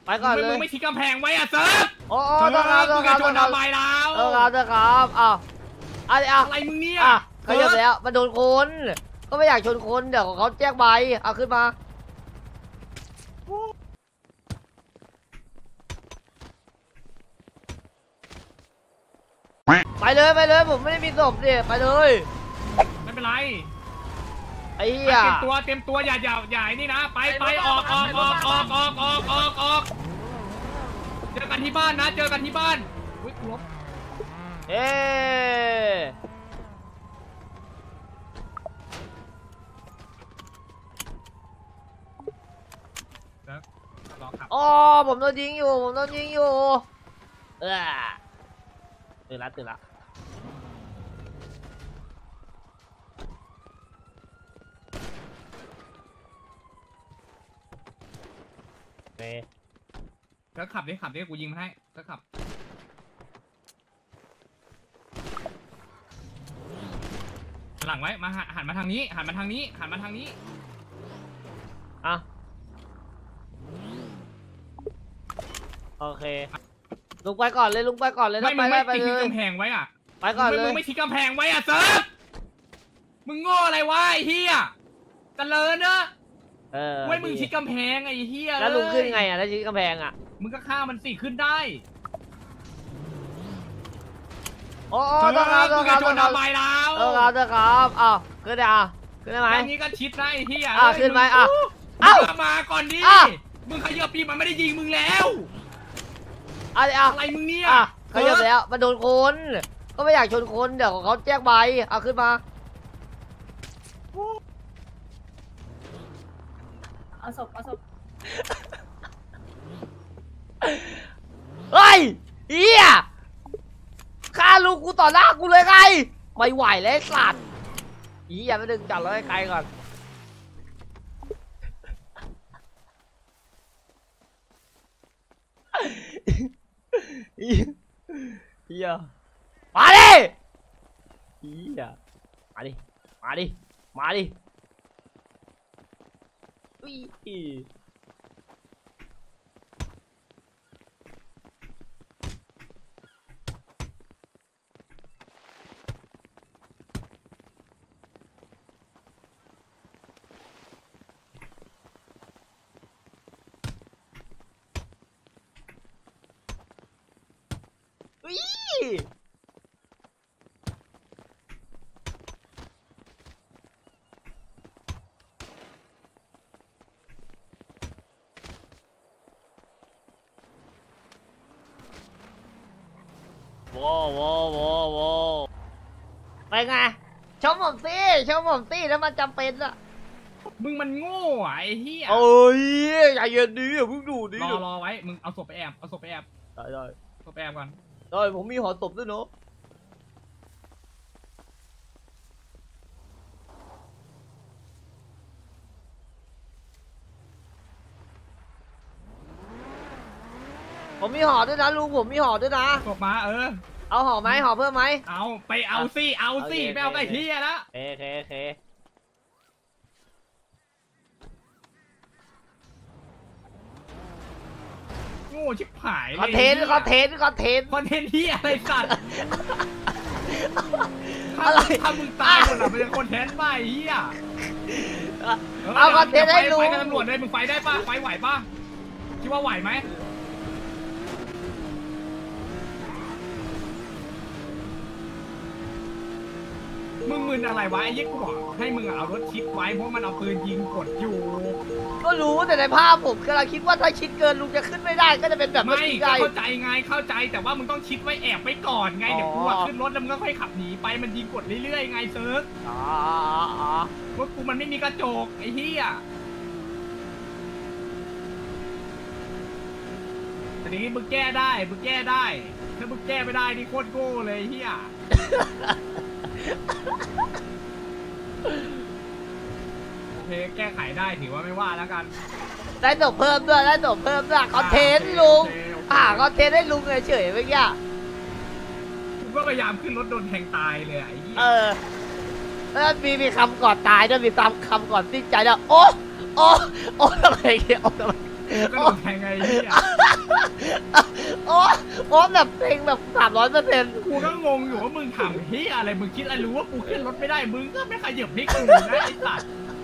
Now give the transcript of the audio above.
ไปก่อนเลยมึงไม่ทิ้งกำแพงไว้อะเซิร์ฟโอ้ต้องครับต้องครับต้องครับต้องครับอ้าวอะไรมึงเนี่ยเขาเยอะแล้วมันโดนคนก็ไม่อยากชนคนเดี๋ยวเขาแจ้งใบเอาขึ้นมาไปเลยผมไม่ได้มีศพเนี่ยไปเลยไม่เป็นไรไอ้เหี้ยเต็มตัวอย่านี่นะไปออกเจอกันที่บ้านนะเจอกันที่บ้านอุ้ยลบอ๋อผมโดนยิงอยู่ตื่นละแล้วขับดิกูยิงมันให้แล้วขับหลังไว้มาหันมาทางนี้อ่ะโอเคลุงไปก่อนเลยไม่มึงไม่ทิ้งกำแพงไว้อ่ะไปก่อนเลยมึงไม่ทิ้งกำแพงไว้อ่ะเซิร์ฟมึงโง่อะไรวะไอ้เหี้ยเจริญนะไว้มึงทิ้งกำแพงไอ้เหี้ยแล้วลุงขึ้นไงอ่ะแล้วทิ้งกำแพงอ่ะมึงก็ฆ่ามันสิขึ้นได้โอ้ต้องครับทำไมแล้วอ้าวขึ้นได้ไหมอย่างนี้ก็ชิดได้ที่ขึ้นไหมมาก่อนดิมึงขยับปีมันไม่ได้ยิงมึงแล้วอะไรมึงเนี่ยเขาเยอะแล้วมันโดนคนก็ไม่อยากชนคนเดี๋ยวเขาแจ้งใบเอาขึ้นมาเอาศพเฮ้ยเฮียฆ่าลูกกูต่อหน้ากูเลยไงไม่ไหวแล้วสัตว์อย่าไปดึงจับเราให้ไกลก่อนเฮียมาดิเฮียมาดิอุ้ยโว้ไปไงชมผมสิแล้วมันจำเป็นอะมึงมันโง่ไอ้เหี้ยโอ้ยอย่าเย็นดิเพิ่งดูดิรอไว้มึงเอาศพไปแอบได้ศพไปแอบก่อนได้ผมมีหอศพด้วยเนาะผมมีห่อด้วยนะลุงผมมีห่อด้วยนะศพมาเอาห่อไหมห่อเพิ่มไหมเอาไปเอาสิไม่เอาไอ้เหี้ยละโอเคโง่ชิบหายคอนเทนต์ที่อะไรสัตว์อะไรถ้ามึงตายคนละเป็นคอนเทนต์ไปเหี้ยเอาคอนเทนต์ให้ลุงไปกับตำรวจเลยมึงไฟได้ป่ะไฟไหวป่ะคิดว่าไหวไหมมึงมึนอะไรวะไอ้ยิ่งกูบอกให้มึงเอารถชิดไว้เพราะมันเอาปืนยิงกดอยู่ก็รู้แต่ในภาพผมกำลังคิดว่าถ้าชิดเกินลุงจะขึ้นไม่ได้ก็จะเป็นแบบไม่เข้าใจแต่ว่ามึงต้องชิดไว้แอบไว้ก่อนไงเดี๋ยวกูขึ้นรถแล้วมึงก็ค่อยขับหนีไปมันยิงกดเรื่อยๆไงเซิร์ฟรถกูมันไม่มีกระจกไอ้เหี้ยแต่นี้มึงแก้ได้ถ้ามึงแก้ไม่ได้นี่โคตรโง่เลยเหี้ยโอเคแก้ไขได้ถือว่าไม่ว่าแล้วกันได้ศพเพิ่มด้วยคอนเทนต์ลุงคอนเทนต์ให้ลุงเฉยๆเมื่อกี้กูก็พยายามขึ้นรถโดนแทงตายเลยไอ้เหี้ยแล้วมีคำก่อนตายด้วยมีคำก่อนสิ้นใจด้วยโอ้ทำไมเงี้ยทำไมก็โดนแทงไงเฮียโอ้แบบเพลงแบบ300% กูก็งงอยู่ว่ามึงถามเฮียอะไรมึงคิดอะไรรู้ว่ากูขึ้นรถไม่ได้มึงก็ไม่ขยับให้กูนะไอ้สัตว์